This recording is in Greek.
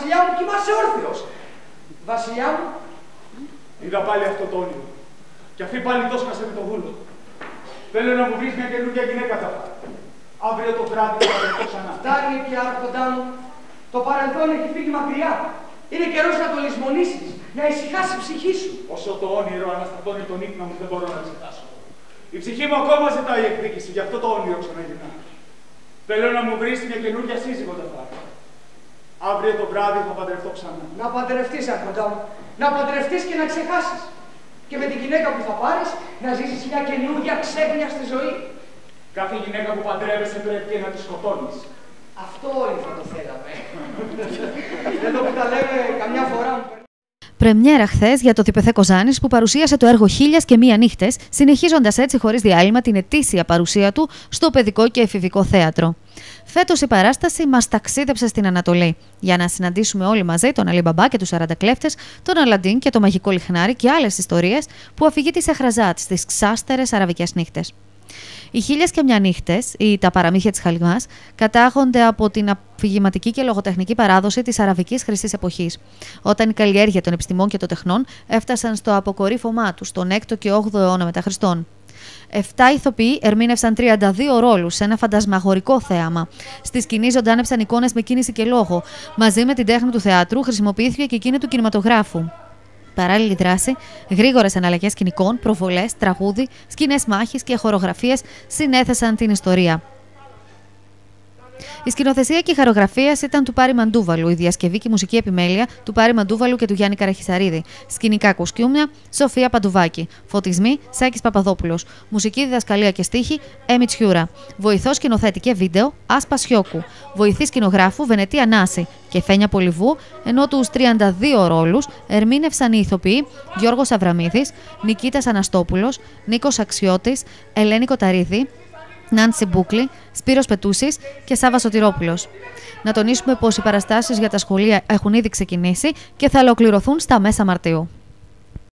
Βασιλιά μου, κοιμάσαι όρθιος. Βασιλιά μου. Είδα πάλι αυτό το όνειρο. Και αυτή πάλι το σκάσε με τον βούλο. Θέλω να μου βρεις μια καινούργια γυναίκα θα πάρει. Αύριο το βράδυ θα παντρευτώ ξανά. Φτάνει πια, Άρχοντά μου. Το παρελθόν έχει φύγει μακριά. Είναι καιρός να το λησμονήσεις, να ησυχάσει η ψυχή σου. Όσο το όνειρο αναστατώνει τον ύπνο μου, δεν μπορώ να ξεχάσω. Η ψυχή μου ακόμα ζητάει εκδίκηση, γι' αυτό το όνειρο ξαναγυρνά. Θέλω να μου βρεις μια καινούργια σύζυγο θα πάρει. Αύριο το βράδυ θα παντρευτώ ξανά. Να παντρευτείς, Άρχοντά μου. Να παντρευτείς και να ξεχάσεις. Και με την γυναίκα που θα πάρεις να ζήσεις μια καινούργια ξέγνια στη ζωή. Κάθε γυναίκα που παντρεύεσαι πρέπει και να τη σκοτώνεις. Αυτό όλοι θα το θέλαμε. Δεν το που τα λέμε καμιά φορά μου. Πρεμιέρα χθες για το Διπεθέ Κοζάνης που παρουσίασε το έργο 1001 νύχτες, συνεχίζοντας έτσι χωρίς διάλειμμα την ετήσια παρουσία του στο παιδικό και εφηβικό θέατρο. Φέτος η παράσταση μας ταξίδεψε στην Ανατολή, για να συναντήσουμε όλοι μαζί τον Αλή Μπαμπά και τους 40 κλέφτες, τον Αλαντίν και το μαγικό λιχνάρι και άλλες ιστορίες που αφηγεί τη Σεχραζάτ στις ξάστερες αραβικές νύχτες. Οι 1001 νύχτες, ή τα παραμύθια της Χαλιμάς, κατάγονται από την αφηγηματική και λογοτεχνική παράδοση της αραβικής χρυσής εποχής, όταν η καλλιέργεια των επιστημών και των τεχνών έφτασαν στο αποκορύφωμά τους τον 6ο και 8ο αιώνα μετά Χριστόν. 7 ηθοποιοί ερμήνευσαν 32 ρόλους σε ένα φαντασμαγορικό θέαμα. Στη σκηνή ζωντάνεψαν εικόνες με κίνηση και λόγο. Μαζί με την τέχνη του θεάτρου χρησιμοποιήθηκε και εκείνη του κινηματογράφου. Παράλληλη δράση, γρήγορες εναλλαγές σκηνικών, προβολές, τραγούδι, σκηνές μάχης και χορογραφίες συνέθεσαν την ιστορία. Η σκηνοθεσία και η χορογραφία ήταν του Πάρη Μαντούβαλου, η διασκευή και η μουσική επιμέλεια του Πάρη Μαντούβαλου και του Γιάννη Καραχισαρίδη. Σκηνικά κοσκιούμια, Σοφία Παντουβάκη. Φωτισμοί, Σάκης Παπαδόπουλος. Μουσική διδασκαλία και στίχη, Έμι Τσιούρα. Βοηθός σκηνοθέτη και βίντεο, Άσπα Σιώκου. Βοηθή σκηνογράφου, Βενετία Νάση και Φένια Πολυβού, ενώ τους 32 ρόλους ερμήνευσαν οι ηθοποιοί Γιώργος Αβραμίδης, Νικήτας Αναστόπουλος, Νίκος Αξιώτης, Ελένη Κοταρίδη, Νάντσι Μπούκλη, Σπύρος Πετούσης και Σάββας Σωτηρόπουλος. Να τονίσουμε πως οι παραστάσεις για τα σχολεία έχουν ήδη ξεκινήσει και θα ολοκληρωθούν στα μέσα Μαρτίου.